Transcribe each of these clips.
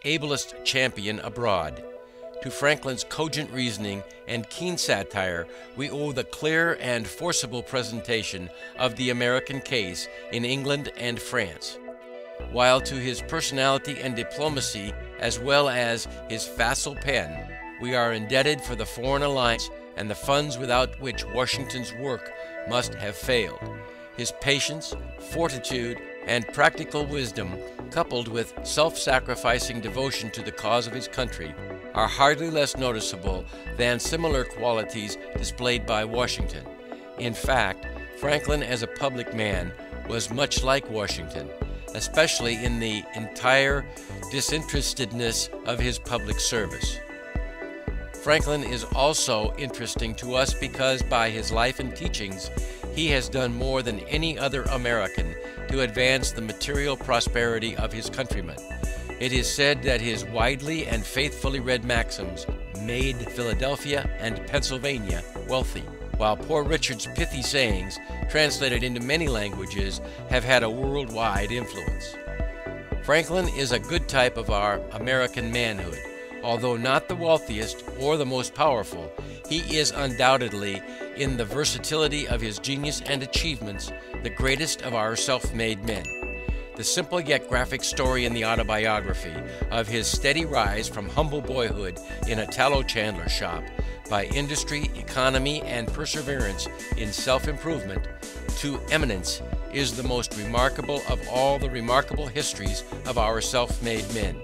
ablest champion abroad. To Franklin's cogent reasoning and keen satire we owe the clear and forcible presentation of the American case in England and France, while to his personality and diplomacy, as well as his facile pen, we are indebted for the foreign alliance and the funds without which Washington's work must have failed. His patience, fortitude, and practical wisdom, coupled with self-sacrificing devotion to the cause of his country, are hardly less noticeable than similar qualities displayed by Washington. In fact, Franklin as a public man was much like Washington, especially in the entire disinterestedness of his public service. Franklin is also interesting to us because by his life and teachings he has done more than any other American to advance the material prosperity of his countrymen. It is said that his widely and faithfully read maxims made Philadelphia and Pennsylvania wealthy, while Poor Richard's pithy sayings, translated into many languages, have had a worldwide influence. Franklin is a good type of our American manhood. Although not the wealthiest or the most powerful, he is undoubtedly, in the versatility of his genius and achievements, the greatest of our self-made men. The simple yet graphic story in the autobiography of his steady rise from humble boyhood in a tallow chandler shop by industry, economy, and perseverance in self-improvement to eminence is the most remarkable of all the remarkable histories of our self-made men.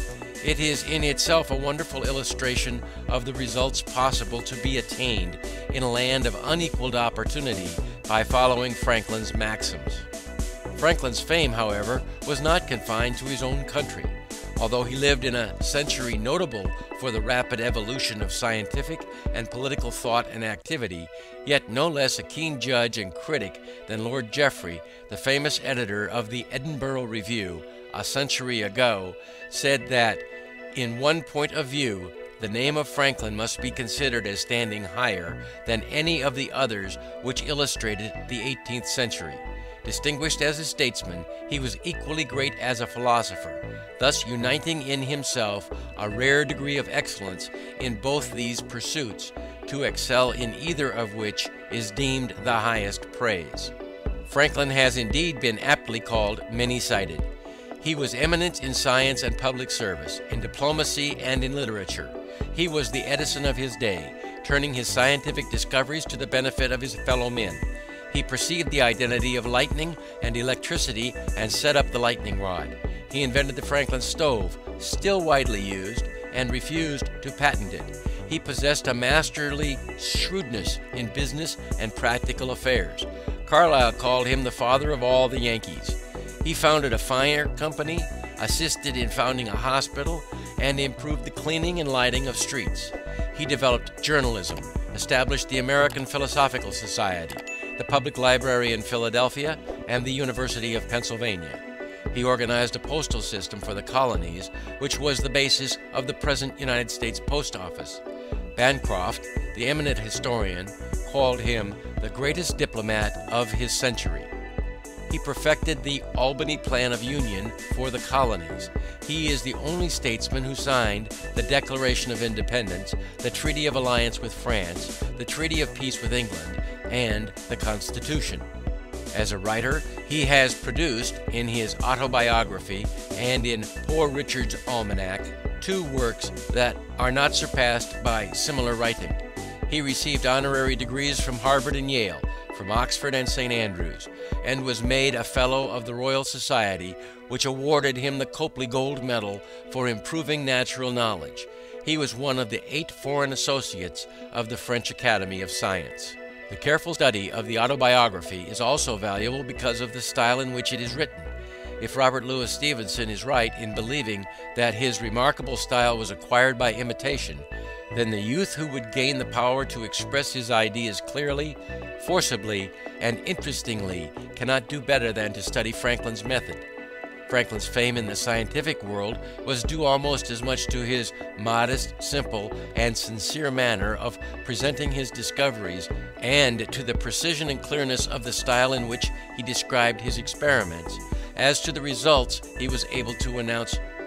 It is in itself a wonderful illustration of the results possible to be attained in a land of unequaled opportunity by following Franklin's maxims. Franklin's fame, however, was not confined to his own country. Although he lived in a century notable for the rapid evolution of scientific and political thought and activity, yet no less a keen judge and critic than Lord Jeffrey, the famous editor of the Edinburgh Review, a century ago, said that in one point of view, the name of Franklin must be considered as standing higher than any of the others which illustrated the 18th century. Distinguished as a statesman, he was equally great as a philosopher, thus uniting in himself a rare degree of excellence in both these pursuits, to excel in either of which is deemed the highest praise. Franklin has indeed been aptly called many-sided. He was eminent in science and public service, in diplomacy and in literature. He was the Edison of his day, turning his scientific discoveries to the benefit of his fellow men. He perceived the identity of lightning and electricity and set up the lightning rod. He invented the Franklin stove, still widely used, and refused to patent it. He possessed a masterly shrewdness in business and practical affairs. Carlyle called him the father of all the Yankees. He founded a fire company, assisted in founding a hospital, and improved the cleaning and lighting of streets. He developed journalism, established the American Philosophical Society, the Public Library in Philadelphia, and the University of Pennsylvania. He organized a postal system for the colonies, which was the basis of the present United States Post Office. Bancroft, the eminent historian, called him the greatest diplomat of his century. He perfected the Albany Plan of Union for the colonies. He is the only statesman who signed the Declaration of Independence, the Treaty of Alliance with France, the Treaty of Peace with England, and the Constitution. As a writer, he has produced, in his autobiography and in Poor Richard's Almanac, two works that are not surpassed by similar writing. He received honorary degrees from Harvard and Yale, from Oxford and St. Andrews, and was made a Fellow of the Royal Society, which awarded him the Copley Gold Medal for improving natural knowledge. He was one of the 8 foreign associates of the French Academy of Science. The careful study of the autobiography is also valuable because of the style in which it is written. If Robert Louis Stevenson is right in believing that his remarkable style was acquired by imitation, then the youth who would gain the power to express his ideas clearly, forcibly, and interestingly cannot do better than to study Franklin's method. Franklin's fame in the scientific world was due almost as much to his modest, simple, and sincere manner of presenting his discoveries, and to the precision and clearness of the style in which he described his experiments, as to the results he was able to announce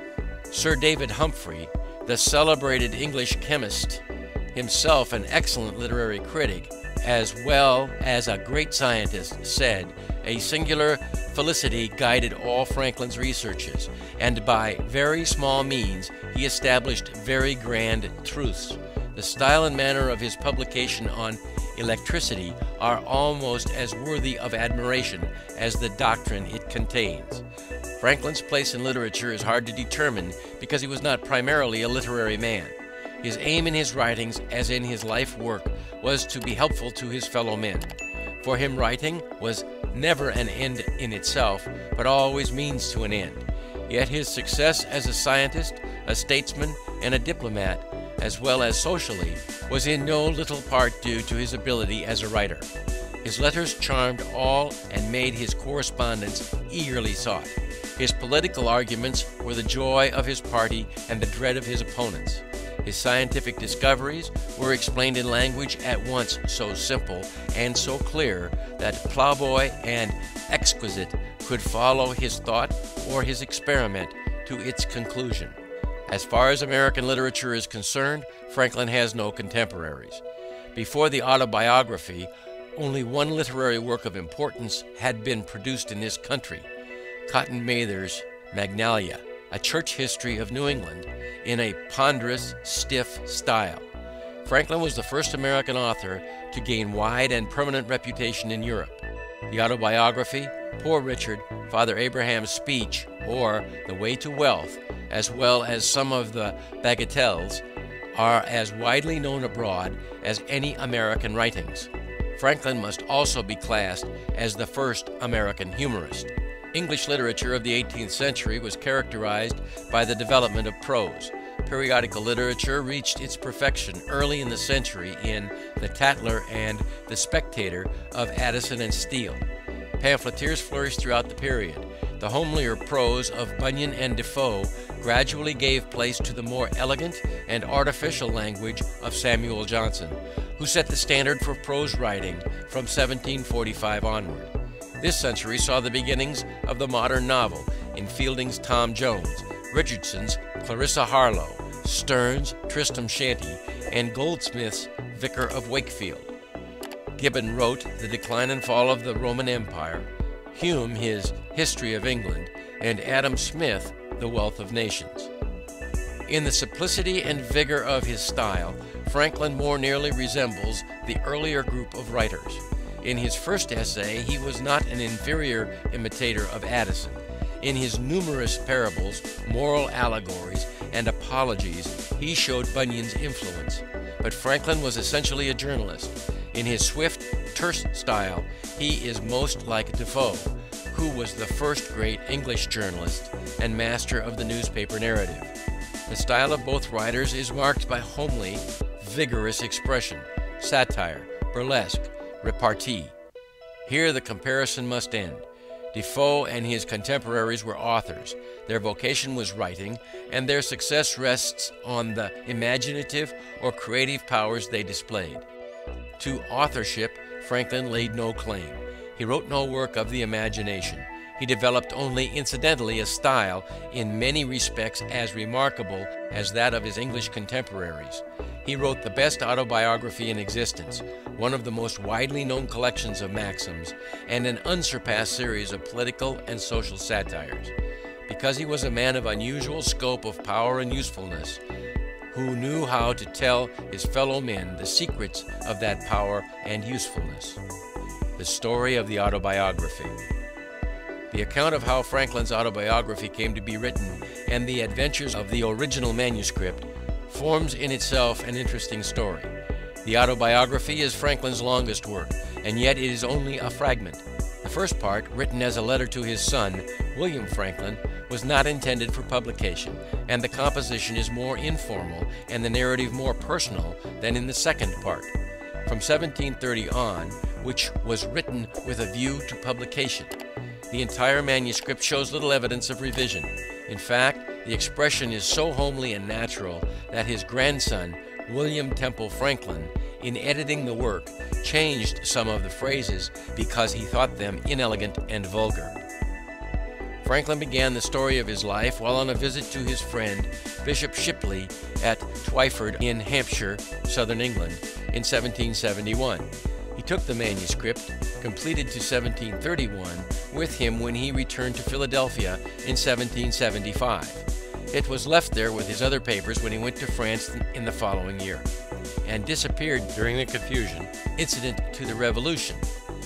Sir David Humphrey, the celebrated English chemist, himself an excellent literary critic, as well as a great scientist, said, "A singular felicity guided all Franklin's researches, and by very small means he established very grand truths. The style and manner of his publication on electricity are almost as worthy of admiration as the doctrine it contains." Franklin's place in literature is hard to determine because he was not primarily a literary man. His aim in his writings, as in his life work, was to be helpful to his fellow men. For him, writing was never an end in itself, but always means to an end. Yet his success as a scientist, a statesman, and a diplomat, as well as socially, was in no little part due to his ability as a writer. His letters charmed all and made his correspondence eagerly sought. His political arguments were the joy of his party and the dread of his opponents. His scientific discoveries were explained in language at once so simple and so clear that plowboy and exquisite could follow his thought or his experiment to its conclusion. As far as American literature is concerned, Franklin has no contemporaries. Before the autobiography, only one literary work of importance had been produced in this country, Cotton Mather's Magnalia, a church history of New England in a ponderous, stiff style. Franklin was the first American author to gain wide and permanent reputation in Europe. The autobiography, Poor Richard, Father Abraham's Speech, or The Way to Wealth, as well as some of the bagatelles, are as widely known abroad as any American writings. Franklin must also be classed as the first American humorist. English literature of the 18th century was characterized by the development of prose. Periodical literature reached its perfection early in the century in The Tatler and The Spectator of Addison and Steele. Pamphleteers flourished throughout the period. The homelier prose of Bunyan and Defoe gradually gave place to the more elegant and artificial language of Samuel Johnson, who set the standard for prose writing from 1745 onward. This century saw the beginnings of the modern novel in Fielding's Tom Jones, Richardson's Clarissa Harlowe, Sterne's Tristram Shandy, and Goldsmith's Vicar of Wakefield. Gibbon wrote The Decline and Fall of the Roman Empire, Hume his History of England, and Adam Smith The Wealth of Nations. In the simplicity and vigor of his style, Franklin more nearly resembles the earlier group of writers. In his first essay, he was not an inferior imitator of Addison. In his numerous parables, moral allegories, and apologies, he showed Bunyan's influence. But Franklin was essentially a journalist. In his swift, terse style, he is most like Defoe, who was the first great English journalist and master of the newspaper narrative. The style of both writers is marked by homely, vigorous expression, satire, burlesque, repartee. Here the comparison must end. Defoe and his contemporaries were authors. Their vocation was writing, and their success rests on the imaginative or creative powers they displayed. To authorship, Franklin laid no claim. He wrote no work of the imagination. He developed only incidentally a style in many respects as remarkable as that of his English contemporaries. He wrote the best autobiography in existence, one of the most widely known collections of maxims, and an unsurpassed series of political and social satires. Because he was a man of unusual scope of power and usefulness, who knew how to tell his fellow men the secrets of that power and usefulness. The story of the autobiography. The account of how Franklin's autobiography came to be written and the adventures of the original manuscript forms in itself an interesting story. The autobiography is Franklin's longest work, and yet it is only a fragment. The first part, written as a letter to his son, William Franklin, was not intended for publication, and the composition is more informal and the narrative more personal than in the second part. From 1730 on, which was written with a view to publication, the entire manuscript shows little evidence of revision. In fact, the expression is so homely and natural that his grandson, William Temple Franklin, in editing the work, changed some of the phrases because he thought them inelegant and vulgar. Franklin began the story of his life while on a visit to his friend Bishop Shipley at Twyford in Hampshire, southern England, in 1771. He took the manuscript, completed to 1731, with him when he returned to Philadelphia in 1775. It was left there with his other papers when he went to France in the following year, and disappeared during the confusion incident to the Revolution.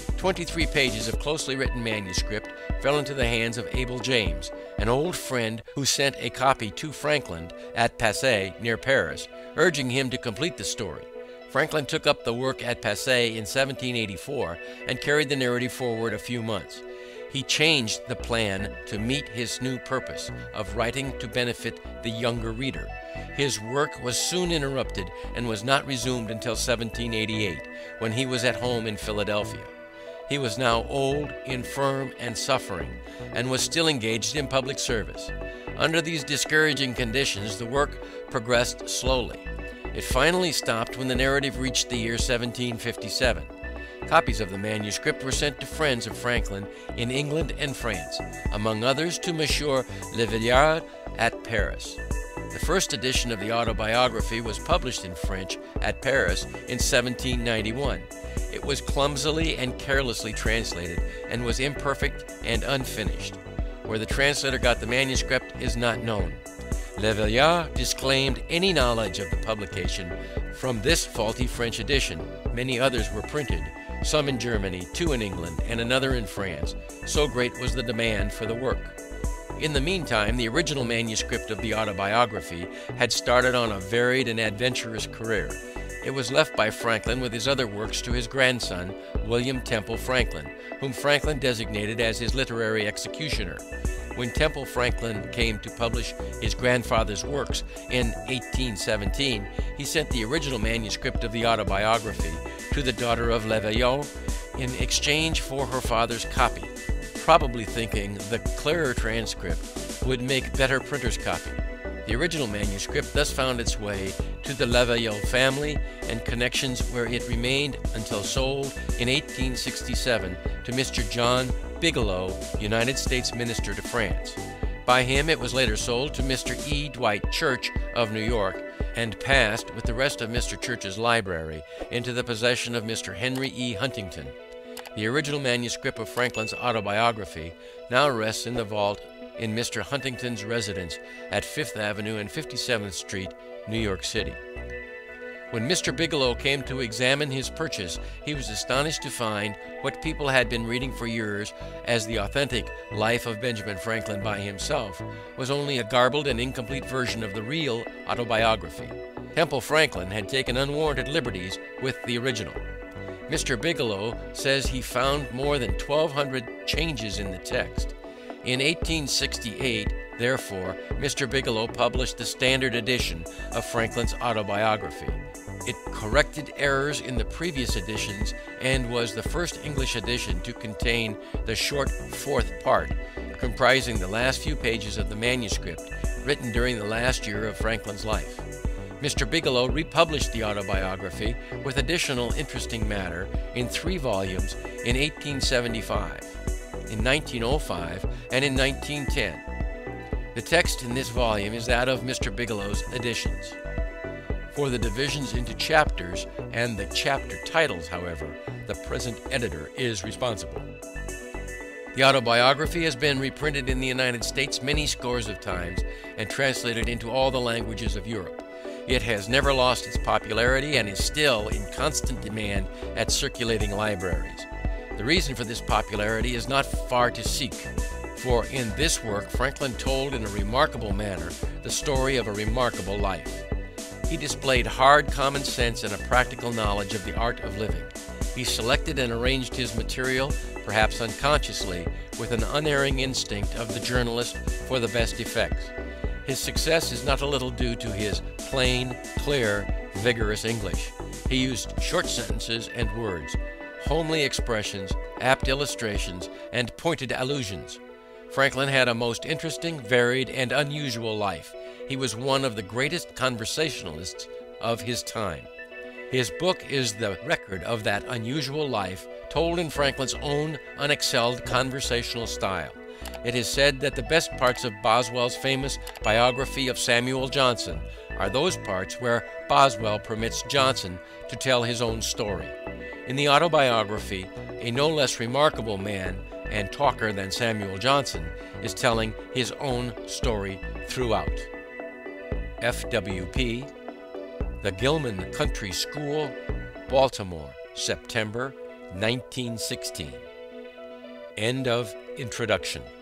23 pages of closely written manuscript fell into the hands of Abel James, an old friend who sent a copy to Franklin at Passy near Paris, urging him to complete the story. Franklin took up the work at Passy in 1784 and carried the narrative forward a few months. He changed the plan to meet his new purpose of writing to benefit the younger reader. His work was soon interrupted and was not resumed until 1788, when he was at home in Philadelphia. He was now old, infirm, and suffering, and was still engaged in public service. Under these discouraging conditions, the work progressed slowly. It finally stopped when the narrative reached the year 1757. Copies of the manuscript were sent to friends of Franklin in England and France, among others to Monsieur Le Vieillard at Paris. The first edition of the autobiography was published in French at Paris in 1791. It was clumsily and carelessly translated and was imperfect and unfinished. Where the translator got the manuscript is not known. Le Vieillard disclaimed any knowledge of the publication from this faulty French edition. Many others were printed, some in Germany, 2 in England, and another in France. So great was the demand for the work. In the meantime, the original manuscript of the autobiography had started on a varied and adventurous career. It was left by Franklin with his other works to his grandson, William Temple Franklin, whom Franklin designated as his literary executioner. When Temple Franklin came to publish his grandfather's works in 1817, he sent the original manuscript of the autobiography to the daughter of Le Vieillard in exchange for her father's copy, probably thinking the clearer transcript would make better printer's copy. The original manuscript thus found its way to the Le Vieillard family and connections, where it remained until sold in 1867 to Mr. John Bigelow, United States Minister to France. By him it was later sold to Mr. E. Dwight Church of New York, and passed, with the rest of Mr. Church's library, into the possession of Mr. Henry E. Huntington. The original manuscript of Franklin's autobiography now rests in the vault in Mr. Huntington's residence at 5th Avenue and 57th Street, New York City. When Mr. Bigelow came to examine his purchase, he was astonished to find what people had been reading for years as the authentic Life of Benjamin Franklin by himself was only a garbled and incomplete version of the real autobiography. Temple Franklin had taken unwarranted liberties with the original. Mr. Bigelow says he found more than 1,200 changes in the text. In 1868, therefore, Mr. Bigelow published the standard edition of Franklin's autobiography. It corrected errors in the previous editions and was the first English edition to contain the short fourth part, comprising the last few pages of the manuscript written during the last year of Franklin's life. Mr. Bigelow republished the autobiography with additional interesting matter in 3 volumes in 1875, in 1905, and in 1910. The text in this volume is that of Mr. Bigelow's editions. For the divisions into chapters and the chapter titles, however, the present editor is responsible. The autobiography has been reprinted in the United States many scores of times and translated into all the languages of Europe. It has never lost its popularity and is still in constant demand at circulating libraries. The reason for this popularity is not far to seek, for in this work Franklin told in a remarkable manner the story of a remarkable life. He displayed hard common sense and a practical knowledge of the art of living. He selected and arranged his material, perhaps unconsciously, with an unerring instinct of the journalist for the best effects. His success is not a little due to his plain, clear, vigorous English. He used short sentences and words, homely expressions, apt illustrations, and pointed allusions. Franklin had a most interesting, varied, and unusual life. He was one of the greatest conversationalists of his time. His book is the record of that unusual life, told in Franklin's own unexcelled conversational style. It is said that the best parts of Boswell's famous biography of Samuel Johnson are those parts where Boswell permits Johnson to tell his own story. In the autobiography, a no less remarkable man and talker than Samuel Johnson is telling his own story throughout. FWP, The Gilman Country School, Baltimore, September 1916. End of introduction.